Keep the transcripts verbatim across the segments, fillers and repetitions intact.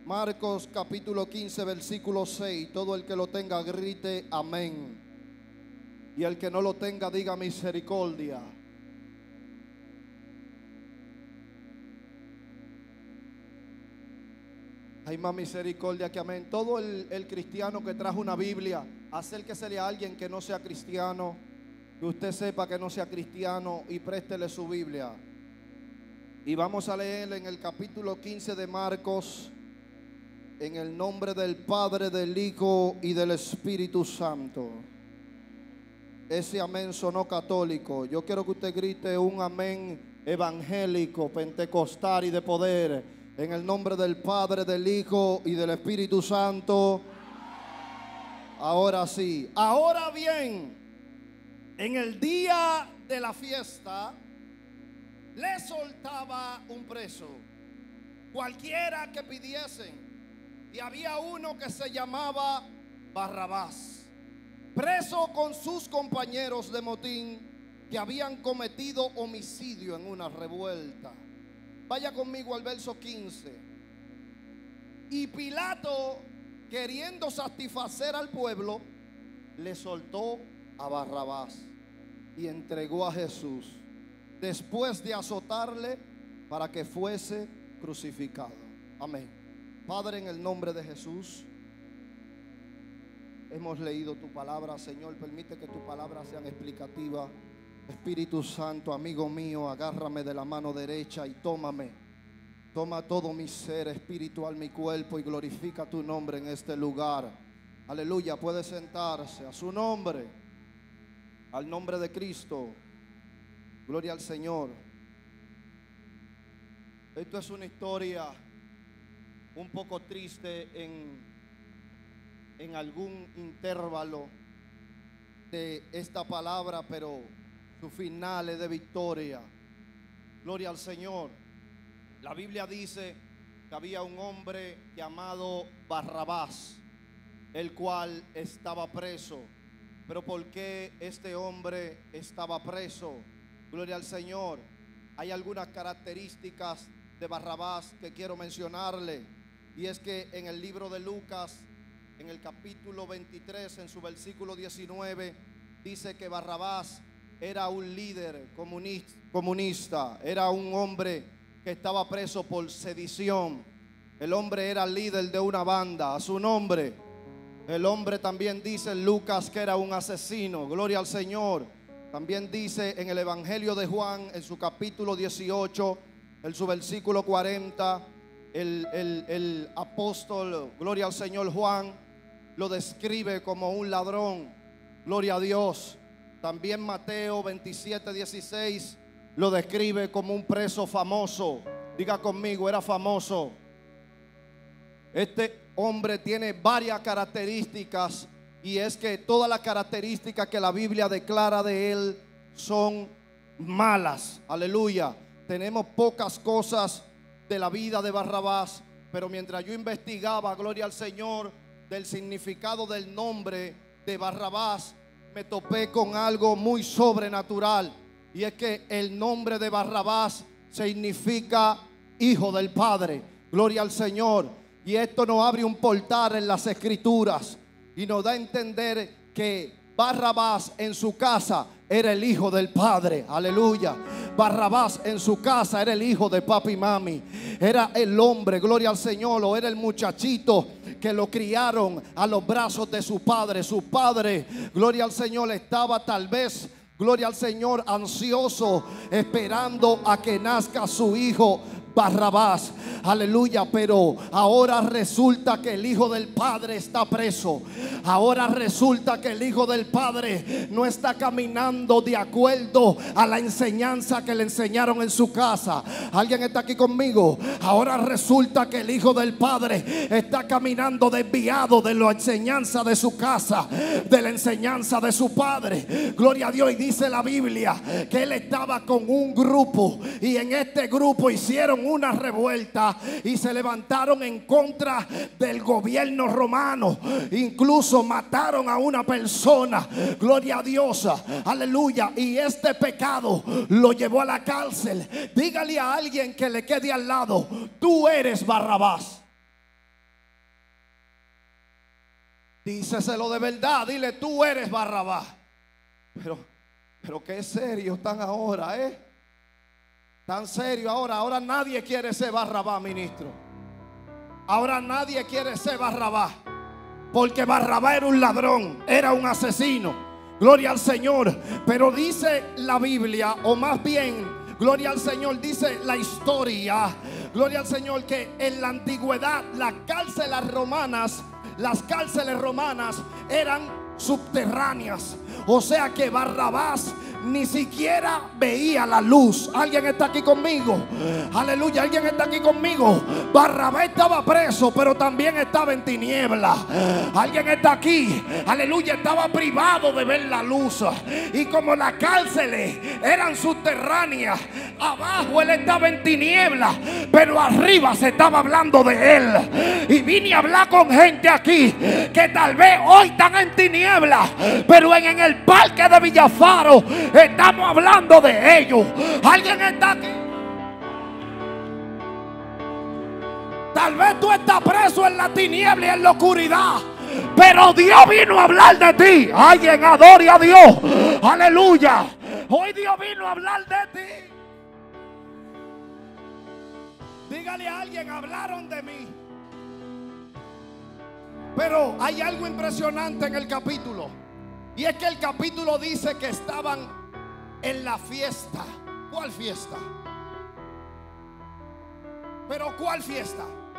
Marcos capítulo quince versículo seis. Todo el que lo tenga grite amén. Y el que no lo tenga diga misericordia. Hay más misericordia que amén. Todo el, el cristiano que trajo una Biblia, acérquesele a alguien que no sea cristiano, que usted sepa que no sea cristiano, y préstele su Biblia. Y vamos a leer en el capítulo quince de Marcos, en el nombre del Padre, del Hijo y del Espíritu Santo. Ese amén sonó católico. Yo quiero que usted grite un amén evangélico, pentecostal y de poder. En el nombre del Padre, del Hijo y del Espíritu Santo. Ahora sí. Ahora bien, en el día de la fiesta le soltaba un preso, cualquiera que pidiesen. Y había uno que se llamaba Barrabás, preso con sus compañeros de motín que habían cometido homicidio en una revuelta. Vaya conmigo al verso quince. Y Pilato, queriendo satisfacer al pueblo, le soltó a Barrabás y entregó a Jesús, después de azotarle, para que fuese crucificado. Amén. Padre, en el nombre de Jesús, hemos leído tu palabra, Señor. Permite que tu palabra sea explicativa. Espíritu Santo, amigo mío, agárrame de la mano derecha y tómame. Toma todo mi ser espiritual, mi cuerpo, y glorifica tu nombre en este lugar. Aleluya. Puede sentarse. A su nombre, al nombre de Cristo. Gloria al Señor. Esto es una historia un poco triste en, en algún intervalo de esta palabra, pero su final es de victoria. Gloria al Señor. La Biblia dice que había un hombre llamado Barrabás, el cual estaba preso. Pero ¿por qué este hombre estaba preso? Gloria al Señor. Hay algunas características de Barrabás que quiero mencionarle. Y es que en el libro de Lucas, en el capítulo veintitrés, en su versículo diecinueve, dice que Barrabás era un líder comunista, era un hombre que estaba preso por sedición. El hombre era líder de una banda. A su nombre. El hombre también dice en Lucas que era un asesino. Gloria al Señor. También dice en el Evangelio de Juan, en su capítulo dieciocho, en su versículo cuarenta, el, el, el apóstol, gloria al Señor, Juan, lo describe como un ladrón. Gloria a Dios. También Mateo veintisiete, dieciséis lo describe como un preso famoso. Diga conmigo, era famoso. Este hombre tiene varias características, y es que todas las características que la Biblia declara de él son malas. Aleluya. Tenemos pocas cosas de la vida de Barrabás, pero mientras yo investigaba, gloria al Señor, del significado del nombre de Barrabás, me topé con algo muy sobrenatural. Y es que el nombre de Barrabás significa hijo del Padre. Gloria al Señor. Y esto nos abre un portal en las Escrituras y nos da a entender que Barrabás en su casa era el hijo del Padre. Aleluya. Barrabás en su casa era el hijo de papi y mami. Era el hombre, gloria al Señor, o era el muchachito que lo criaron a los brazos de su padre. Su padre, gloria al Señor, estaba tal vez, gloria al Señor, ansioso, esperando a que nazca su hijo Barrabás. Aleluya. Pero ahora resulta que el hijo del Padre está preso. Ahora resulta que el hijo del Padre no está caminando de acuerdo a la enseñanza que le enseñaron en su casa. ¿Alguien está aquí conmigo? Ahora resulta que el hijo del Padre está caminando desviado de la enseñanza de su casa, de la enseñanza de su padre. Gloria a Dios. Y dice la Biblia que él estaba con un grupo, y en este grupo hicieron una revuelta y se levantaron en contra del gobierno romano. Incluso mataron a una persona. Gloria a Dios. Aleluya. Y este pecado lo llevó a la cárcel. Dígale a alguien que le quede al lado: tú eres Barrabás. Díceselo de verdad, dile: tú eres Barrabás. Pero, pero qué serio están ahora, ¿eh? Tan serio ahora. Ahora nadie quiere ser Barrabás, ministro. Ahora nadie quiere ser Barrabás. Porque Barrabás era un ladrón, era un asesino. Gloria al Señor. Pero dice la Biblia, o más bien, gloria al Señor, dice la historia, gloria al Señor, que en la antigüedad las cárceles romanas, las cárceles romanas eran subterráneas. O sea que Barrabás ni siquiera veía la luz. ¿Alguien está aquí conmigo? Aleluya, ¿alguien está aquí conmigo? Barrabás estaba preso, pero también estaba en tiniebla. ¿Alguien está aquí? Aleluya, estaba privado de ver la luz. Y como las cárceles eran subterráneas, abajo él estaba en tiniebla, pero arriba se estaba hablando de él. Y vine a hablar con gente aquí que tal vez hoy están en tiniebla, pero en, en el parque de Villafaro estamos hablando de ellos. ¿Alguien está aquí? Tal vez tú estás preso en la tiniebla y en la oscuridad, pero Dios vino a hablar de ti. Alguien adore a Dios. Aleluya. Hoy Dios vino a hablar de ti. Dígale a alguien: hablaron de mí. Pero hay algo impresionante en el capítulo, y es que el capítulo dice que estaban en la fiesta. ¿Cuál fiesta? Pero ¿cuál fiesta?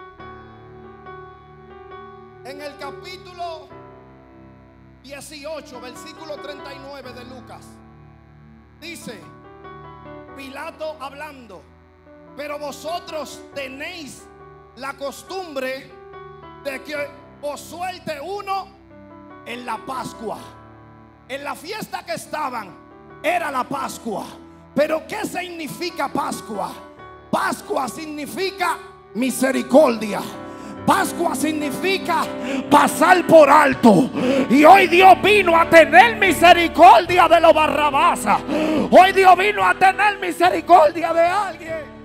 En el capítulo dieciocho, versículo treinta y nueve de Lucas, dice Pilato hablando: pero vosotros tenéis la costumbre de que os suelte uno en la Pascua. En la fiesta que estaban era la Pascua. Pero ¿qué significa Pascua? Pascua significa misericordia. Pascua significa pasar por alto. Y hoy Dios vino a tener misericordia de los Barrabás. Hoy Dios vino a tener misericordia de alguien.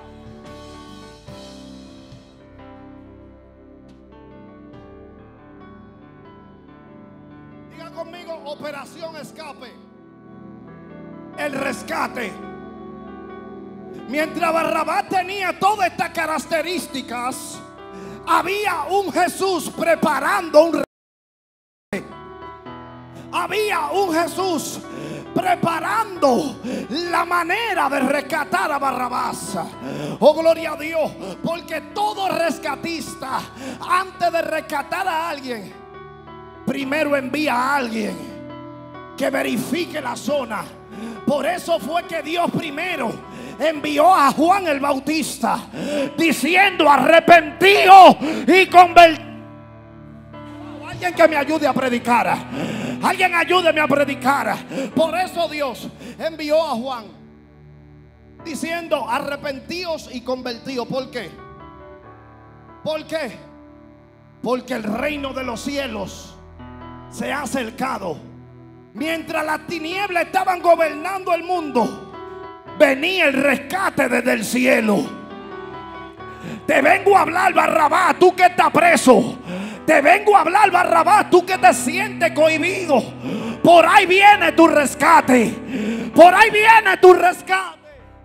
Diga conmigo: operación escape. El rescate. Mientras Barrabás tenía todas estas características, había un Jesús preparando un rescate. Había un Jesús preparando la manera de rescatar a Barrabás. Oh, gloria a Dios. Porque todo rescatista, antes de rescatar a alguien, primero envía a alguien que verifique la zona. Por eso fue que Dios primero envió a Juan el Bautista, diciendo: arrepentíos y convertidos. Alguien que me ayude a predicar. Alguien ayúdeme a predicar. Por eso Dios envió a Juan diciendo: arrepentíos y convertidos. ¿Por qué? ¿Por qué? Porque el reino de los cielos se ha acercado. Mientras las tinieblas estaban gobernando el mundo, venía el rescate desde el cielo. Te vengo a hablar, Barrabás, tú que estás preso. Te vengo a hablar, Barrabás, tú que te sientes cohibido. Por ahí viene tu rescate. Por ahí viene tu rescate.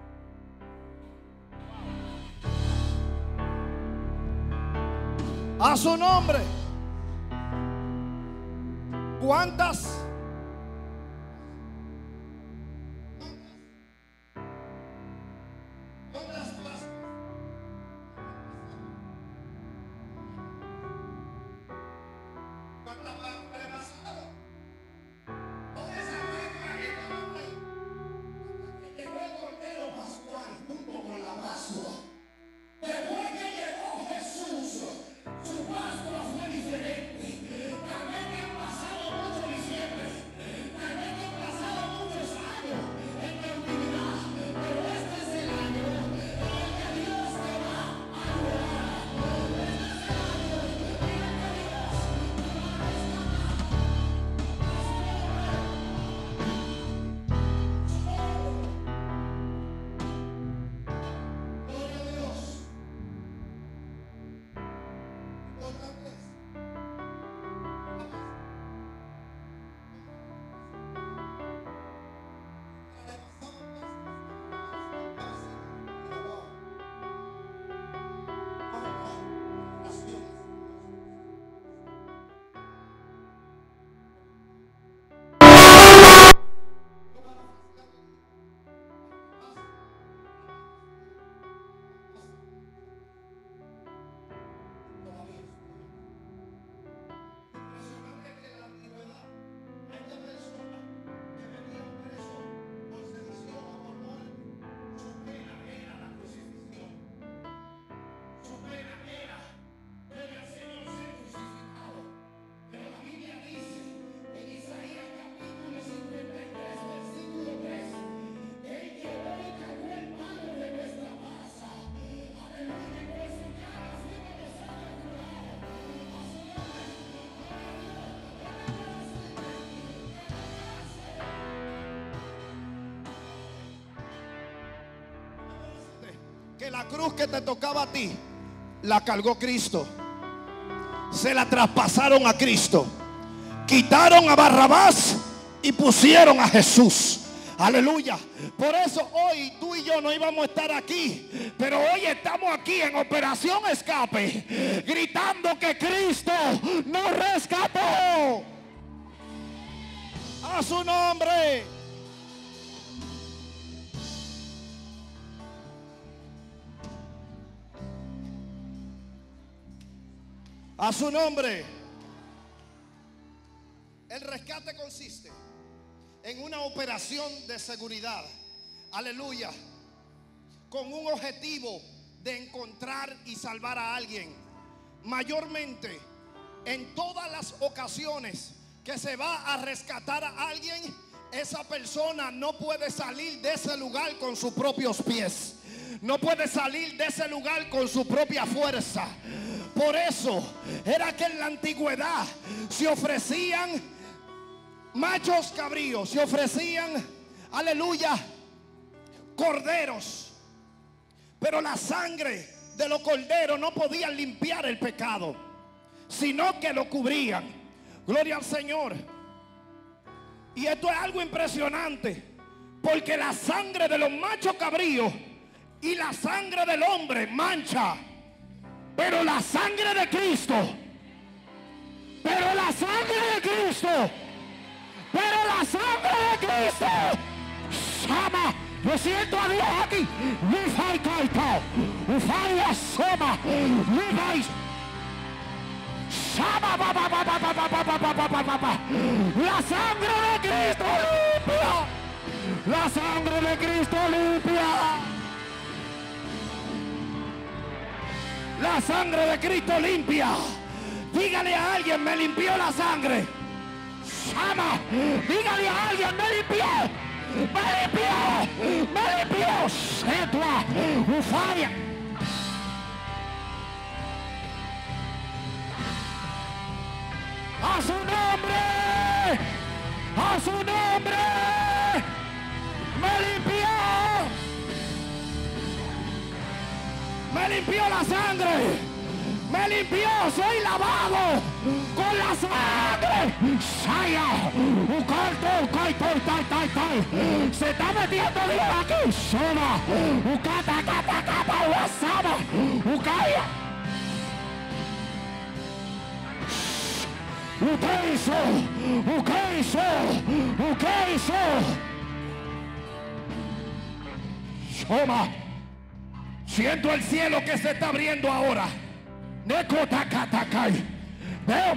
A su nombre. ¿Cuántas? Su Pascua fue diferente. También han pasado muchos diciembre. que la cruz que te tocaba a ti la cargó Cristo. Se la traspasaron a Cristo. Quitaron a Barrabás y pusieron a Jesús. Aleluya. Por eso hoy tú y yo no íbamos a estar aquí, pero hoy estamos aquí en Operación Escape, gritando que Cristo nos rescató. A su nombre. A su nombre. El rescate consiste en una operación de seguridad, aleluya, con un objetivo de encontrar y salvar a alguien. Mayormente, en todas las ocasiones que se va a rescatar a alguien, esa persona no puede salir de ese lugar con sus propios pies, no puede salir de ese lugar con su propia fuerza. Por eso era que en la antigüedad se ofrecían machos cabríos, se ofrecían, aleluya, corderos, pero la sangre de los corderos no podía limpiar el pecado, sino que lo cubrían. Gloria al Señor. Y esto es algo impresionante, porque la sangre de los machos cabríos y la sangre del hombre mancha, pero la sangre de Cristo, pero la sangre de Cristo, pero la sangre de Cristo llama. Yo siento a Dios aquí. La sangre de Cristo limpia. La sangre de Cristo limpia. La sangre de Cristo limpia. Dígale a alguien, me limpió la sangre. Llama, dígale a alguien, me limpió, me limpió, me limpió. Setua, ufaya. A su nombre, a su nombre, me limpió, me limpió la sangre. Me limpió, soy lavado con la sangre. Saya, ucarto, ucaito, tai, tai, tai. Se está metiendo Dios aquí. Soma, ucata, cata, cata, wasaba, ucaya. Ukeiso, ukeiso, ukeiso. Soma. Siento el cielo que se está abriendo ahora. Veo,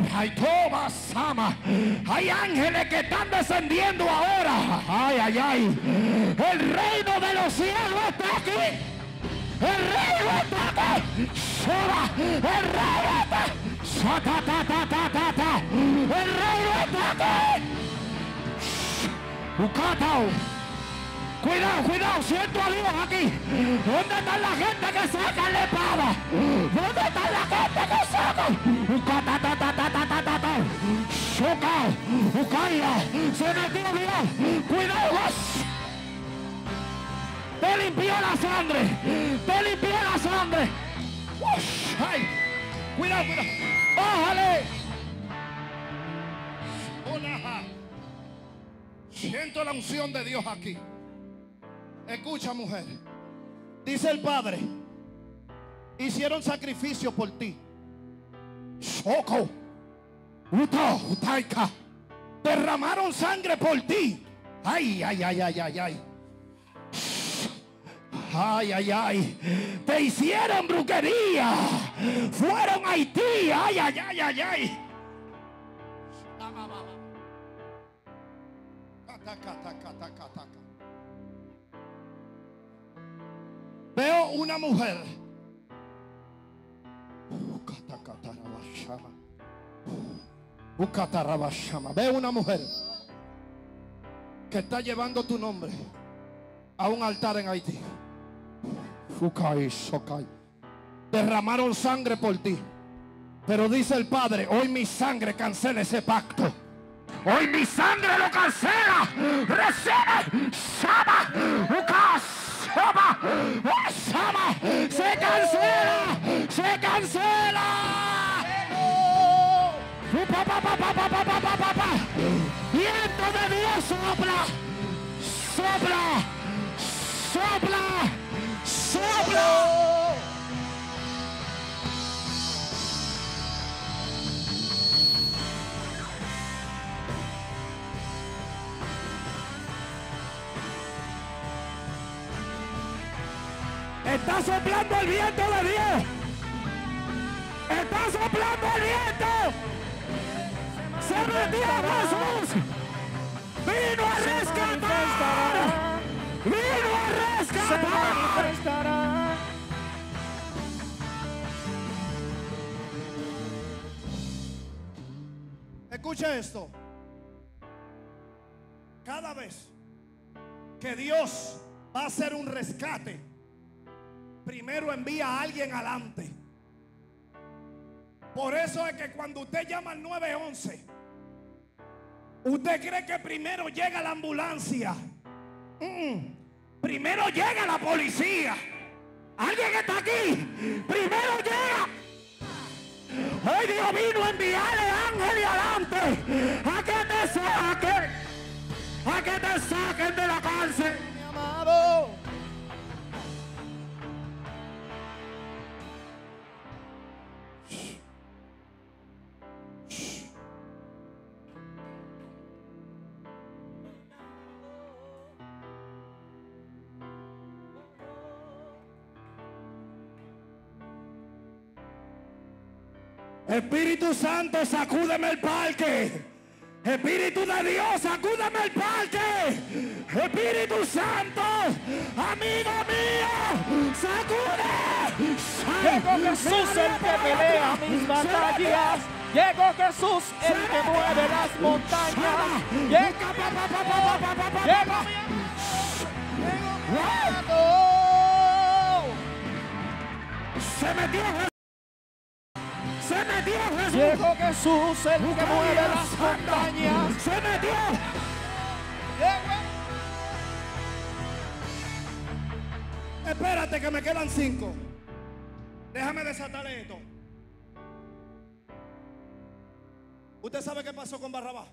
hay ángeles que están descendiendo ahora. Ay, ay, ay. El reino de los cielos está aquí. El reino está aquí. El reino está aquí. El reino está aquí. Ucatao. Cuidado, cuidado, siento a Dios aquí. ¿Dónde está la gente que saca la espada? ¿Dónde está la gente que saca? Choca, ucaya, se metió Dios. Cuidado, te limpió la sangre, te limpió la sangre. Ay, cuidado, cuidado, bájale. Siento la unción de Dios aquí. Escucha, mujer. Dice el Padre: hicieron sacrificio por ti. Shoko. Uta, utaika. Derramaron sangre por ti. Ay, ay, ay, ay, ay, ay. Ay, ay, ay. Te hicieron brujería. Fueron a Haití. Ay, ay, ay, ay, ay. Veo una mujer. Veo una mujer que está llevando tu nombre a un altar en Haití. Derramaron sangre por ti, pero dice el Padre: hoy mi sangre cancela ese pacto. Hoy mi sangre lo cancela. Recibe. Shama. Ukas. Se cancela, se cancela. Viento de Dios sopla, sopla, sopla, sopla. Está soplando el viento de Dios. Está soplando el viento. Se metió Jesús. Vino a rescatar. Vino a rescatar. Escuche esto. Cada vez que Dios va a hacer un rescate, primero envía a alguien adelante. Por eso es que cuando usted llama al nueve once, usted cree que primero llega la ambulancia. Mm. Primero llega la policía. ¿Alguien está aquí? Primero llega. Hoy Dios vino a enviarle ángeles adelante a que te saquen, a que te saquen de la cárcel, mi amado. Espíritu Santo, sacúdeme el parque. Espíritu de Dios, sacúdeme el parque. Espíritu Santo, amigo mío, sacude. Llegó Jesús el que pelea mis batallas. Llegó Jesús el que mueve las montañas. Llegó mi amor. Llegó mi amor. Se metió Jesús. Se metió Jesús. Llegó Jesús el que mueve las montañas. Se metió. Espérate que me quedan cinco. Déjame desatarle esto. ¿Usted sabe qué pasó con Barrabás?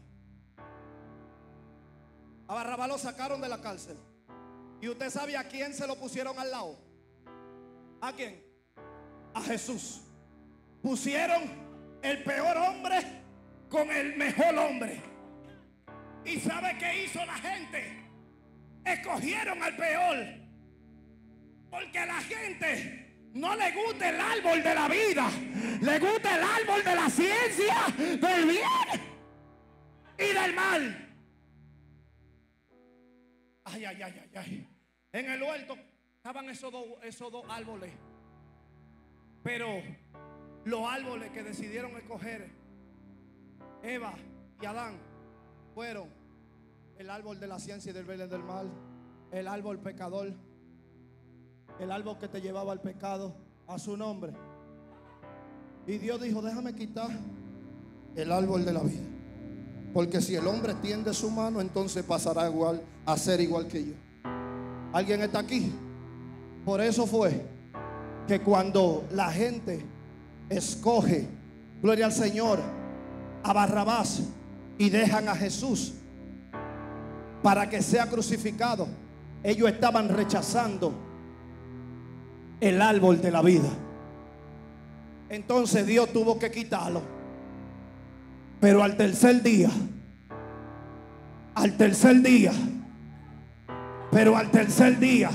A Barrabás lo sacaron de la cárcel. ¿Y usted sabe a quién se lo pusieron al lado? ¿A quién? A Jesús. Pusieron el peor hombre con el mejor hombre. ¿Y sabe qué hizo la gente? Escogieron al peor. Porque a la gente no le gusta el árbol de la vida. Le gusta el árbol de la ciencia, del bien y del mal. Ay, ay, ay, ay, ay. En el huerto estaban esos dos, esos dos árboles. Pero los árboles que decidieron escoger Eva y Adán fueron el árbol de la ciencia y del bien y del mal, el árbol pecador, el árbol que te llevaba al pecado, a su nombre. Y Dios dijo: déjame quitar el árbol de la vida, porque si el hombre tiende su mano, entonces pasará igual a ser igual que yo. ¿Alguien está aquí? Por eso fue que cuando la gente escoge, gloria al Señor, a Barrabás y dejan a Jesús para que sea crucificado, ellos estaban rechazando el árbol de la vida. Entonces Dios tuvo que quitarlo. Pero al tercer día, al tercer día, pero al tercer día,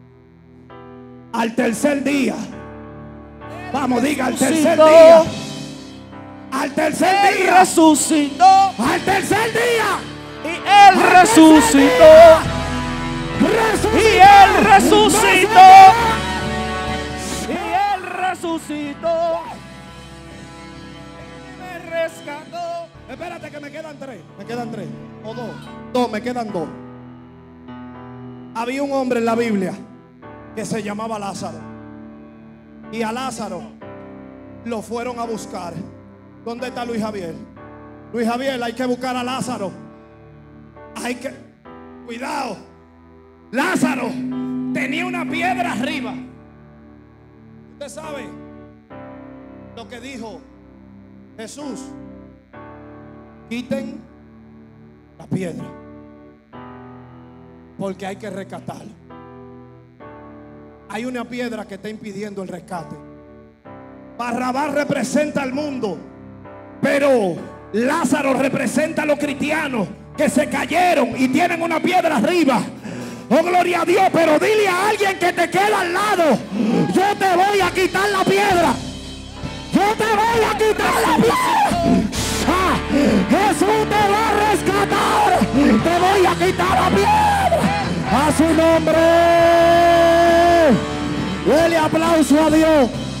al tercer día, vamos, diga al tercer día, al tercer día, resucitó, al tercer día, y él resucitó, y él resucitó, y él resucitó, me rescató. Espérate que me quedan tres, me quedan tres, o dos, dos, me quedan dos. Había un hombre en la Biblia que se llamaba Lázaro, y a Lázaro lo fueron a buscar. ¿Dónde está Luis Javier? Luis Javier, hay que buscar a Lázaro. Hay que, cuidado, Lázaro, tenía una piedra arriba. Usted sabe lo que dijo Jesús: quiten la piedra, porque hay que rescatarlo. Hay una piedra que está impidiendo el rescate. Barrabás representa al mundo, pero Lázaro representa a los cristianos que se cayeron y tienen una piedra arriba. Oh, gloria a Dios. Pero dile a alguien que te queda al lado: yo te voy a quitar la piedra. Yo te voy a quitar la piedra. Ah, Jesús te va a rescatar. Te voy a quitar la piedra. A su nombre. Dele aplauso a Dios.